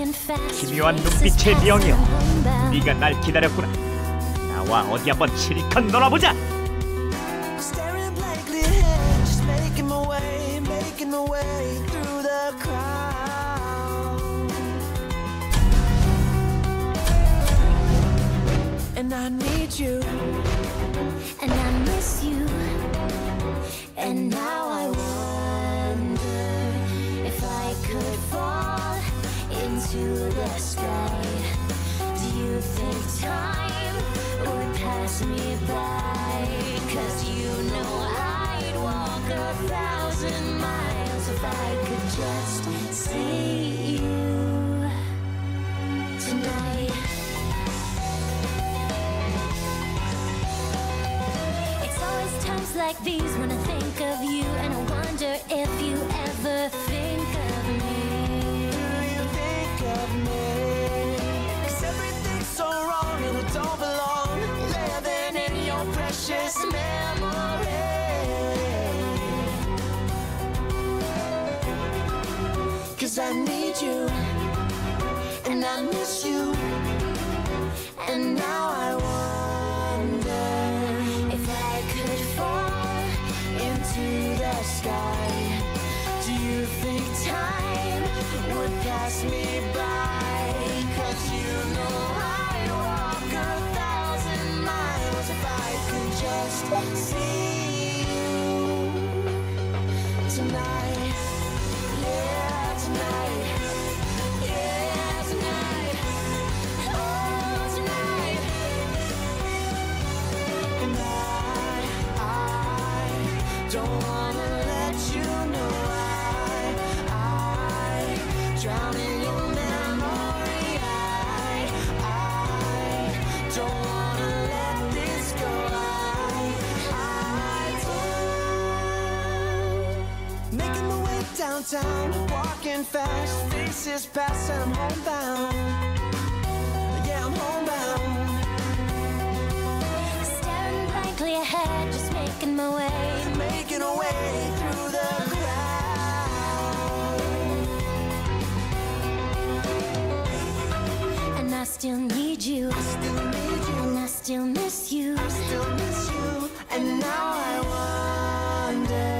기묘한 눈빛의 명이여, 네가 날 기다렸구나. 나와 어디 한번 실컷 놀아보자. And I need you, and I miss you, and now I wonder if I could fall into the sky. Do you think time would pass me by? 'Cause you know I'd walk 1,000 miles if I could just see you tonight. Times like these when I think of you, and I wonder if you ever think of me. Do you think of me? 'Cause everything's so wrong and it don't belong, living in your precious memory. 'Cause I need you, and I miss you, and now I wonder if I could fall into the sky. Do you think time would pass me by? 'Cause you know I'd walk 1,000 miles if I could just see you tonight. Yeah, tonight. Yeah, tonight. Oh, tonight. And I don't wanna let you know I drown in your memory. I don't wanna let this go. I do. Making my way downtown, walking fast, faces pass and I'm homebound. Yeah, I'm homebound. Staring blankly ahead, just making my way through the crowd. And I still need you, and I still miss you, and now I wonder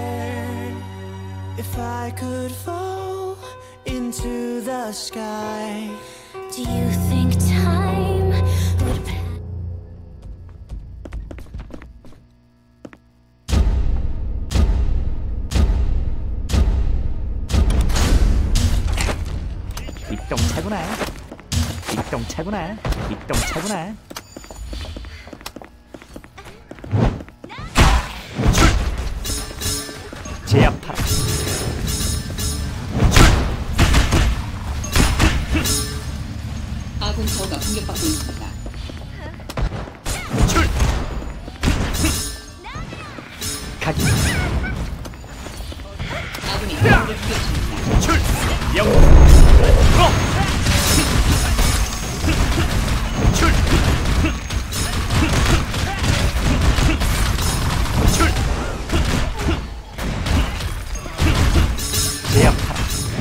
if I could fall into the sky. Do you think time would pass? 입동차구나. 입동차구나. 입동차구나. 제압하라. 아군 타워가 공격받고 있습니다. 가기. 아군이 타워를 공격합니다. 영. 제압하라.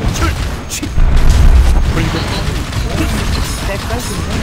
불금. 때깔있네.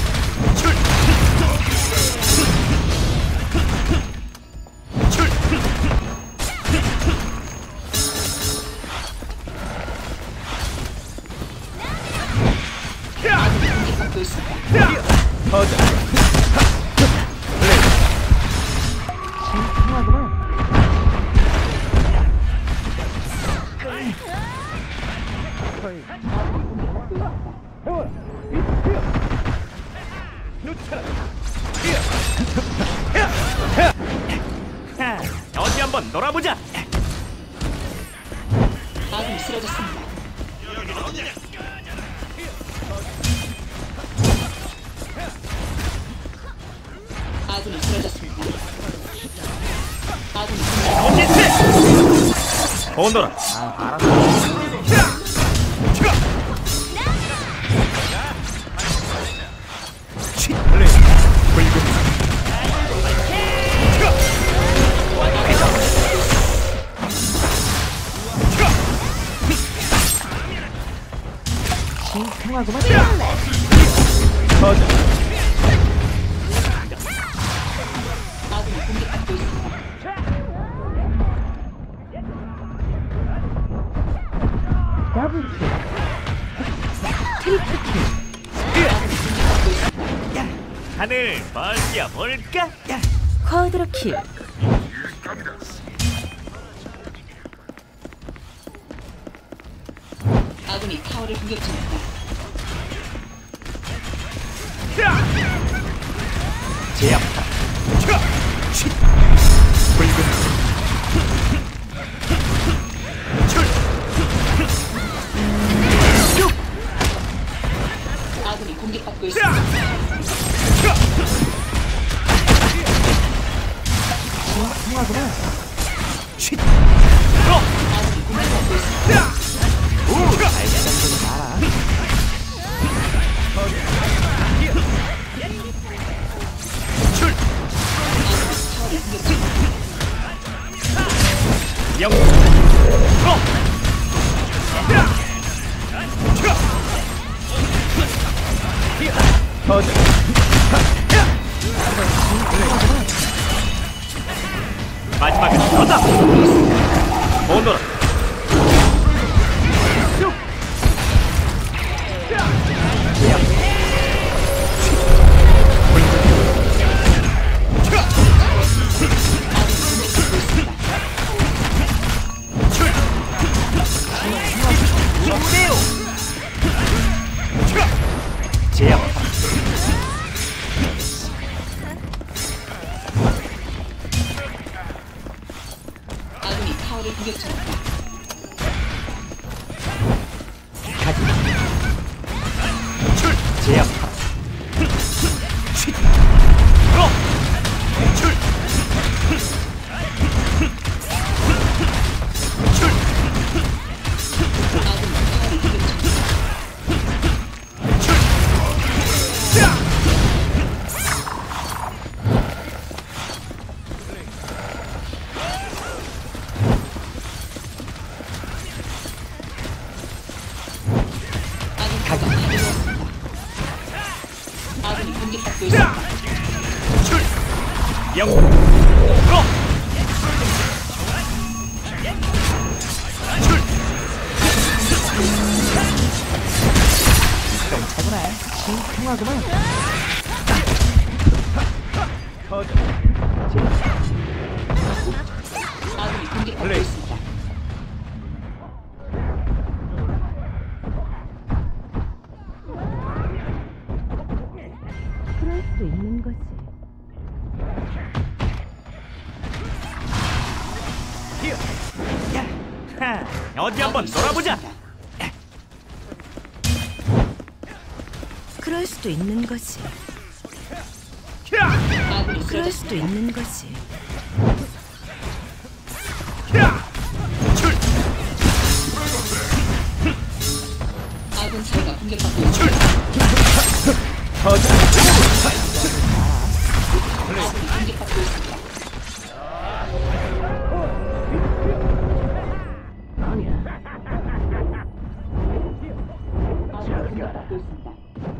어디 한번 놀아보자. 아군이 쓰러졌습니다. 아군이 쓰러졌습니다. 아군이 쓰러졌습니다. 오너라. 알았어. 통하구만. 터져. 아군이 공격받고 있습니다. 하늘 벌려 볼까? 쿼드로 킬. 아군이 타워를 공격 중입니다. 제압타. 붉은 아군이 공격받고 있습니다. 통하구만. 아군이 공격받고 있습니다. 알겠다는 알아. 타워를 공격 중입니다. 영. 터져. 마지막은 너다. 오너라. 제압. 아군이 타워를 공격 중입니다. 가지. 제압. 아군이 타워를 공격 중입니다. 아군 타워가 파괴되었습니다. 아군이 공격받고 있습니다. 영. 차구나. 통하구만. 터져. 아군이 공격받고 플레이. 있습니다. 그럴 수도 있는 거지. 하, 어디 한번 놀아보자. 그럴 수도 있는 거지. 아군이 그럴 쓰러졌습니다. 수도 있는 거지. 아군 타워가 공격받고 있습니다. 터져. 아군이 공격받고 있습니다. 아군이 공격받고 있습니다.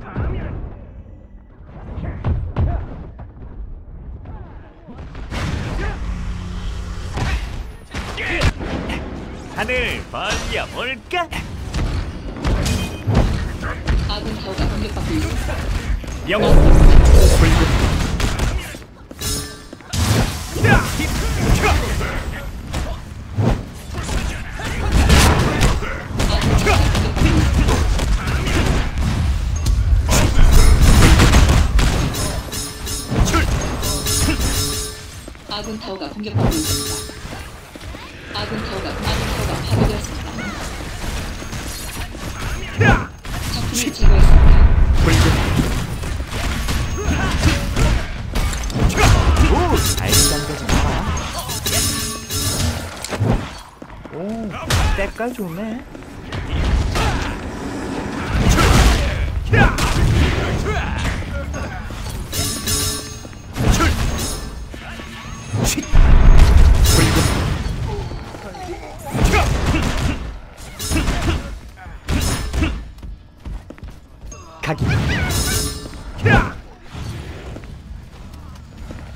하늘 벌려 볼까? 아군 타워가 공격받고 있습니다. 영. 아군 타워가 공격받고 있습니다. 아군 타워가 파괴되었습니다. 적군을 제거했습니다. 오, 알짱 되지 마라. 오, 때깔 좋네.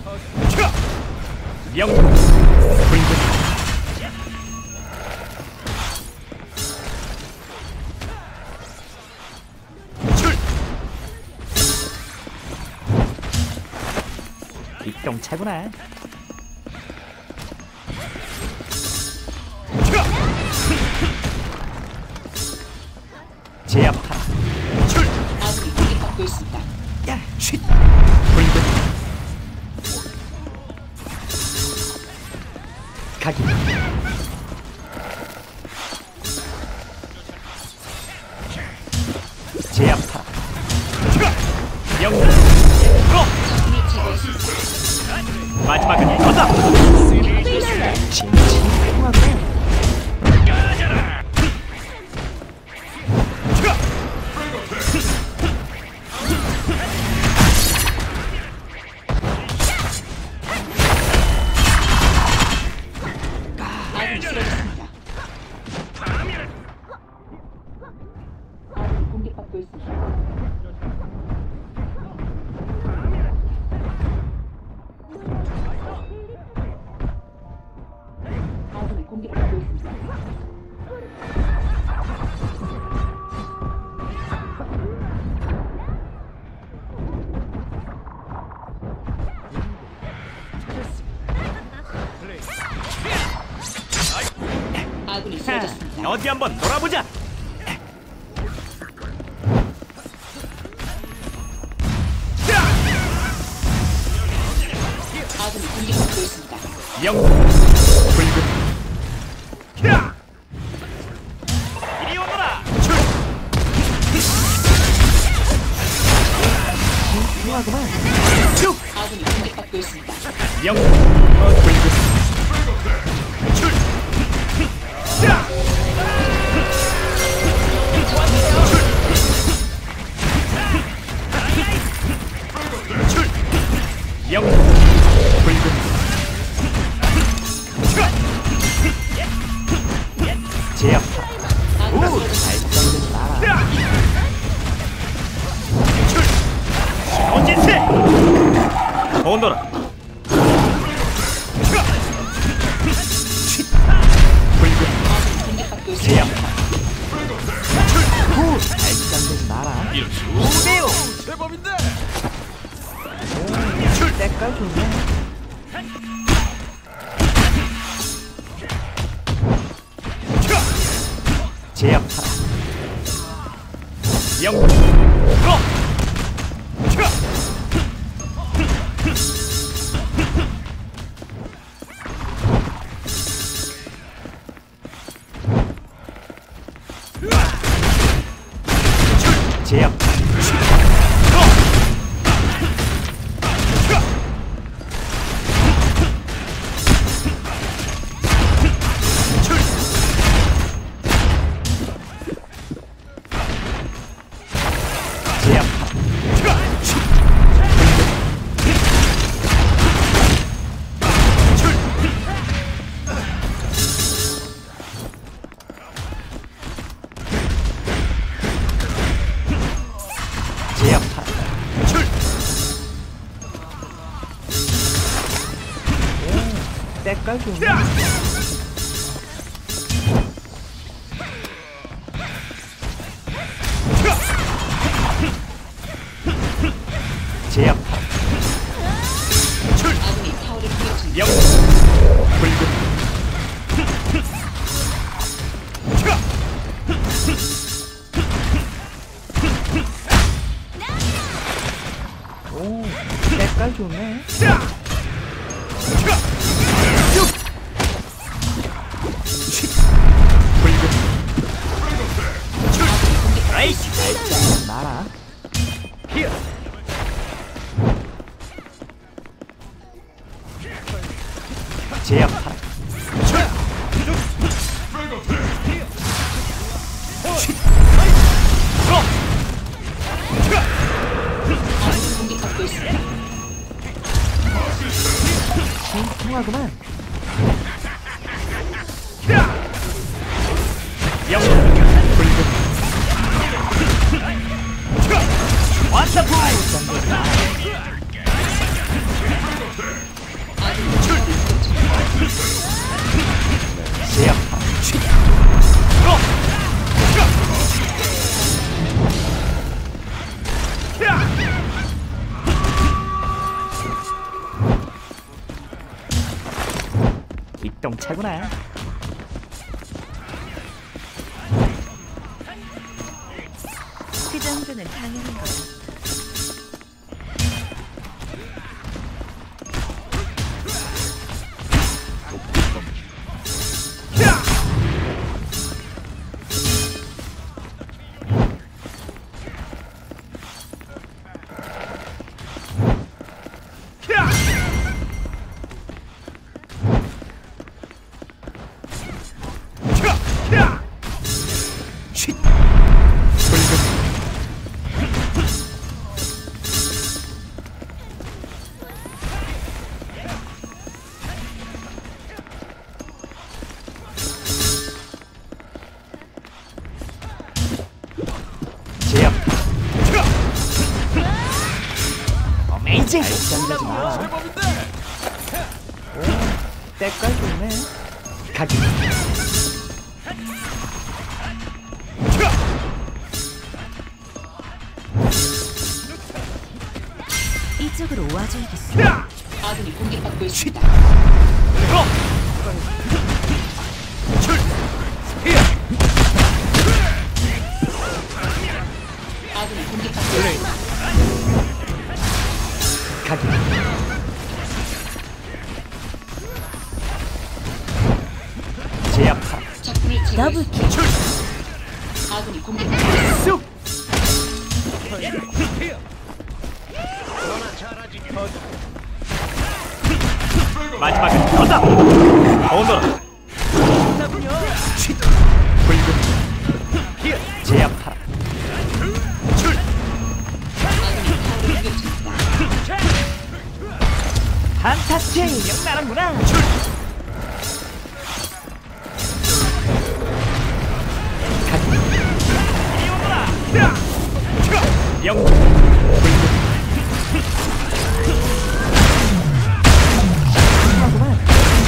명령 붉은 뒷동차구나. 제압하라. 아군이 공격받고 있습니다. 야, 쉿! 붉은 가기. 제압하라. 명령 적군을 제거했습니다. 마지막은 이거다. 아군이 쓰러졌습니다. 아군이 공격받고 있습니다. 아군이 공격받고 있습니다. 아군이 쓰러졌습니다. 어디 한번 놀아보자. 아군이 공격받고 있습니다. 영웅 붉은 이리 오너라. 아군이 공격받고 있습니다. 영웅 붉은 영웅 붉은 제압하라. 아군이 쓰러졌습니다. 어진세 오너라. 붉은 아군이 공격받고 있습니다. 제압하라. 발전되지 마라. 우대요. 때깔 좋네. 제압하라. 영웅 고! 제압하라. 때깔 좋네. 제압하라. 아군이 타워를 공격 중입니다. 영웅 붉은 오, 때깔 좋네. 붉은 라이트 발전 마라. 히어 제압하라. 아군이 공격받고 있습니다. 통하구만. 영웅 붉은 완타프 입동차구나. 그 정도는 당연한 거야. 제압. 어메이징. 장난하지 마. 때깔 좋네. 가기. 이쪽으로 와줘야겠어. 아군이 공격받고 있습니다. 아군이 공격받고 있습니다. 가기. 제압하라. 적군을 더블킬. 제거했습니다. 아군이 공격받고 있습니다. 쑥. 마지막은 너다. 오너라. 붉은 제압하라. 아군이 타워를 공격 중입니다. 판타스틱 영나라구나. 영. 하구만.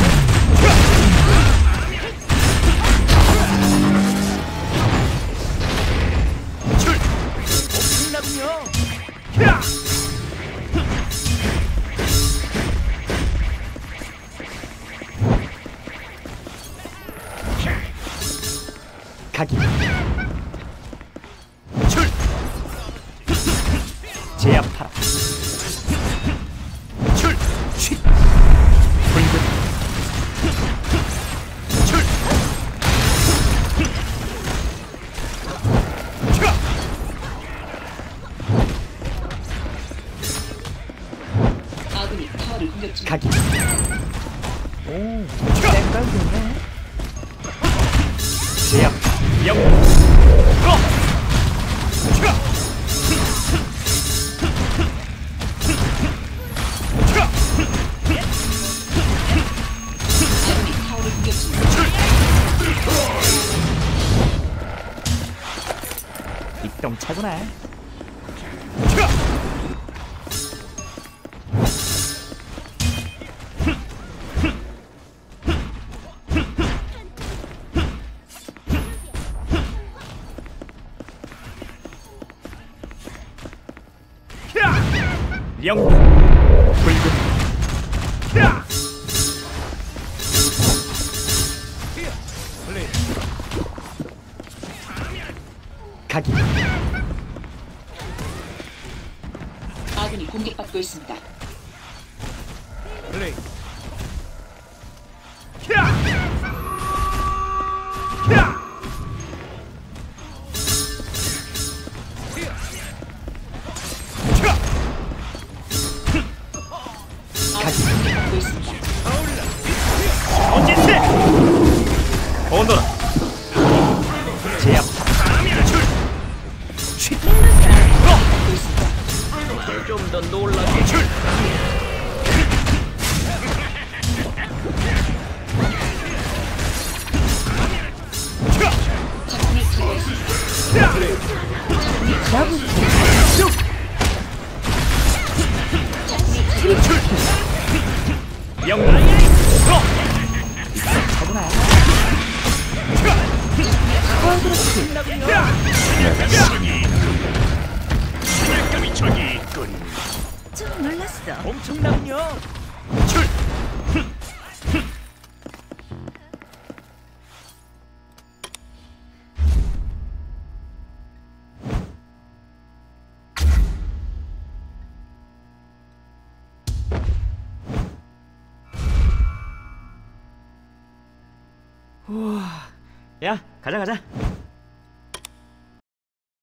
가기. 제압하라. 붉은 아군이 타워를 공격 중입니다. 가기. 오, 때깔 좋네. 제압. 영. 아군이 타워를 공격 중입니다. 입동차구나. 영. 붉은 가기. 아군이 공격받고 있습니다. 아군이 공격받고 있습니다. 언제세? 오너라. 제압. 공격받고 있습니다. 좀 더 놀라게. 적군을 제거했습니다. 영. 하구나. 저기 있군. 좀 놀랐어. 엄청나군요. 야, 가자 가자.